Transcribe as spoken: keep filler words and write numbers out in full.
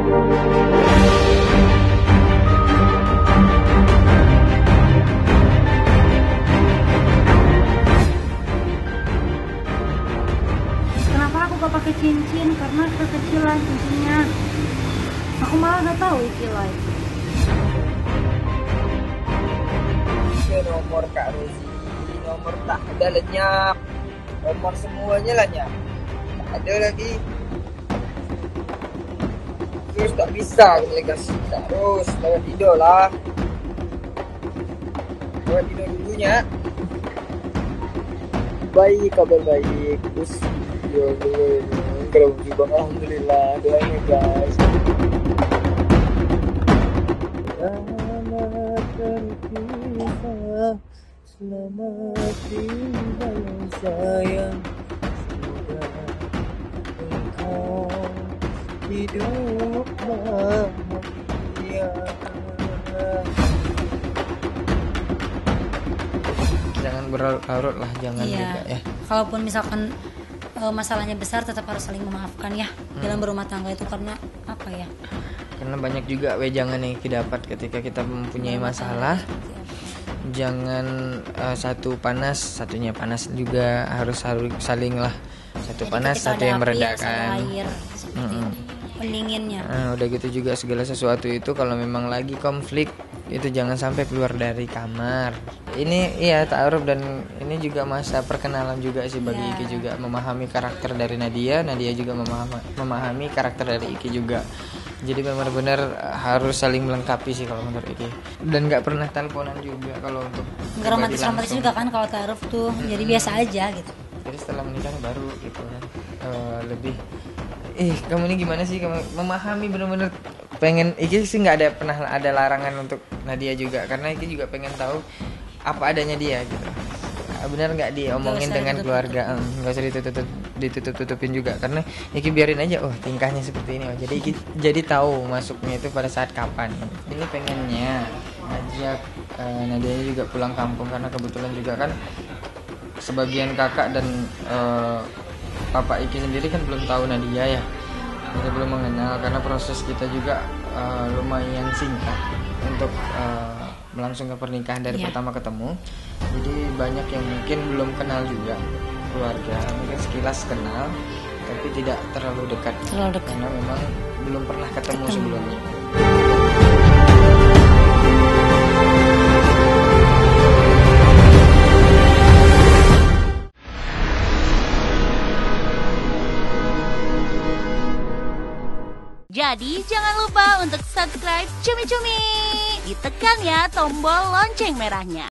Kenapa aku gak pakai cincin? Karena kekecilan cincinnya. Aku malah gak tahu Iki Live. Ini nomor Kak Rozi, nomor tak ada lenyap, nomor semuanya lenyap, tak ada lagi. Terus tak bisa delegasi, tak terus lewat tidur lah, lewat tidur dulunya. Baik, kabar baik. Terus ya Allah, kalau juga alhamdulillah, doain guys. Selamat berpisah, selamat tinggal sayang. Semoga engkau hidup bahagia. Jangan berlarut-larut lah, jangan Iya. juga ya. Kalaupun misalkan uh, masalahnya besar, tetap harus saling memaafkan ya Hmm. dalam berumah tangga itu, karena apa ya? Karena banyak juga wejangan yang kita dapat ketika kita mempunyai masalah. Jangan uh, satu panas, satunya panas juga, harus harus saling lah. Satu Jadi panas, ketika satu ada yang api, meredakan. ada air, seperti Mm-mm. itu. Pendinginnya. Nah, udah gitu juga segala sesuatu itu kalau memang lagi konflik itu jangan sampai keluar dari kamar. Ini iya ta'aruf, dan ini juga masa perkenalan juga sih bagi Ya. Iki juga, memahami karakter dari Nadia, Nadia juga memahami, memahami karakter dari Iki juga. Jadi benar-benar harus saling melengkapi sih kalau menurut Iki. Dan nggak pernah teleponan juga kalau untuk Nggak romantis-romantis juga kan kalau taruh tuh. Jadi biasa aja gitu. Jadi setelah menikah baru gitu kan eh, lebih ih kamu ini gimana sih, kamu memahami benar-benar pengen. Iki sih nggak ada pernah ada larangan untuk Nadia juga, karena Iki juga pengen tahu apa adanya dia gitu. Benar nggak diomongin Nggak usah dengan ditutup-tutupin. keluarga, em, nggak usah ditutup ditutup-tutupin juga, karena Iki biarin aja, oh tingkahnya seperti ini, oh, jadi Iki jadi tahu masuknya itu pada saat kapan. Ini pengennya ngajak eh, Nadia juga pulang kampung, karena kebetulan juga kan sebagian kakak dan eh, papa Iki sendiri kan belum tahu Nadia ya, kita belum mengenal, karena proses kita juga eh, lumayan singkat untuk eh, langsung ke pernikahan dari Iya. pertama ketemu. Jadi banyak yang mungkin belum kenal juga keluarga, mungkin sekilas kenal tapi tidak terlalu dekat, Terlalu dekat. karena memang belum pernah ketemu Ketemu. sebelumnya. Jadi jangan lupa untuk subscribe Cumi Cumi. Ditekan ya tombol lonceng merahnya.